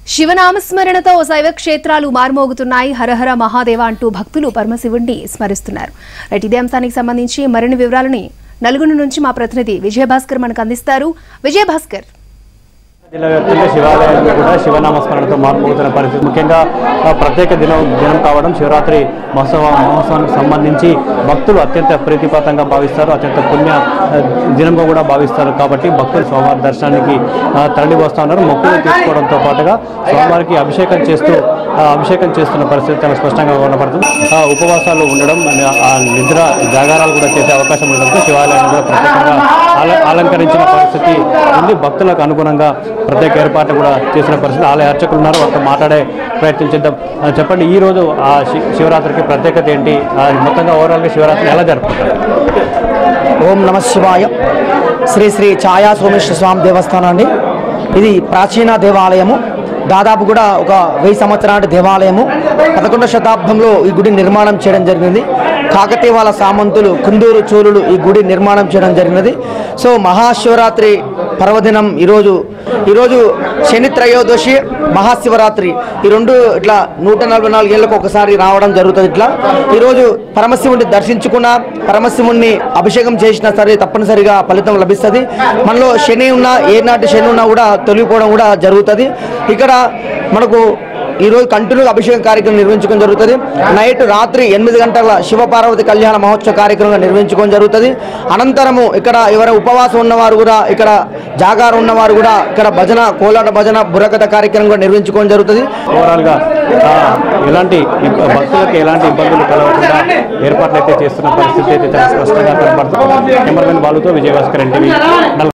శివనామస్మరణతో శైవ క్షేత్రాలు మార్మోగుతున్నాయి. హరహర మహాదేవ అంటూ భక్తులు పరమశివుణ్ణి స్మరిస్తున్నారు. రైట్, ఇదే అంశానికి సంబంధించి మరిన్ని వివరాలని నల్గొండ నుంచి మా ప్రతినిధి విజయభాస్కర్ మనకు అందిస్తారు. విజయభాస్కర్, జిల్లా వ్యాప్తంగా శివాలయాలు కూడా శివనామస్మరణతో మార్పుతున్న పరిస్థితి. ముఖ్యంగా ప్రత్యేక దినం కావడం, శివరాత్రి మహోత్సవానికి సంబంధించి భక్తులు అత్యంత ప్రీతిపాతంగా భావిస్తారు, అత్యంత పుణ్య దినంగా కూడా భావిస్తారు. కాబట్టి భక్తులు స్వామివారి దర్శనానికి తరలి వస్తూ ఉన్నారు. మొక్కులు తీసుకోవడంతో పాటుగా స్వామివారికి అభిషేకం చేస్తున్న పరిస్థితి చాలా స్పష్టంగా కనపడుతుంది. ఉపవాసాలు ఉండడం, నిద్ర జాగారాలు కూడా చేసే అవకాశం ఉండడంతో శివాలయాన్ని కూడా ప్రత్యేకంగా అలంకరించిన పరిస్థితి ఉంది. భక్తులకు అనుగుణంగా ప్రత్యేక ఏర్పాట్లు కూడా చేసిన పరిస్థితి. ఆలయ అర్చకులు ఉన్నారు, వారితో మాట్లాడే ప్రయత్నం చేద్దాం. చెప్పండి, ఈ రోజు ఆ శివరాత్రికి ప్రత్యేకత ఏంటి? మొత్తంగా ఓవరాల్గా శివరాత్రి ఎలా జరుపుకుంటారు? ఓం నమ శివాయ. శ్రీ శ్రీ ఛాయా సోమేశ్వర స్వామి దేవస్థానం అండి. ఇది ప్రాచీన దేవాలయము. దాదాపు కూడా ఒక 1000 సంవత్సరాల దేవాలయము. 11వ శతాబ్దంలో ఈ గుడి నిర్మాణం చేయడం జరిగింది. కాకతీయుల సామంతులు, కుందూరు చోళులు ఈ గుడి నిర్మాణం చేయడం జరిగినది. సో మహాశివరాత్రి పర్వదినం ఈరోజు శని త్రయోదశి, మహాశివరాత్రి, ఈ రెండు ఇట్లా 144 ఏళ్ళకు ఒకసారి రావడం జరుగుతుంది. ఇట్లా ఈరోజు పరమశివుడిని దర్శించుకున్న, పరమశివుడిని అభిషేకం చేసినా సరే తప్పనిసరిగా ఫలితం లభిస్తుంది. మనలో శని ఉన్నా, ఏనాటి శని ఉన్నా కూడా తొలగిపోవడం కూడా జరుగుతుంది. ఇక్కడ మనకు ఈరోజు కంటిన్యూగా అభిషేకం కార్యక్రమం నిర్వహించుకోవడం జరుగుతుంది. రాత్రి 8 గంటల శివపార్వతి కళ్యాణ మహోత్సవ కార్యక్రమం నిర్వహించుకోవడం జరుగుతుంది. అనంతరము ఇక్కడ ఎవరైనా ఉపవాసం ఉన్నవారు కూడా, ఇక్కడ జాగారం ఉన్నవారు కూడా ఇక్కడ భజన, కోలాట భజన, బుర్రకథ కార్యక్రమం కూడా నిర్వహించుకోవడం జరుగుతుంది. ఓవరాల్గా ఎలాంటి భక్తులకు ఎలాంటి ఇబ్బందులు కలగకుండా ఏర్పాట్లు అయితే చేస్తున్న పరిస్థితి అయితే చాలా స్పష్టంగా కనబడుతుంది. కెమెరామెన్ బాలుతో విజయభాస్కర్, ఎన్టీవీ.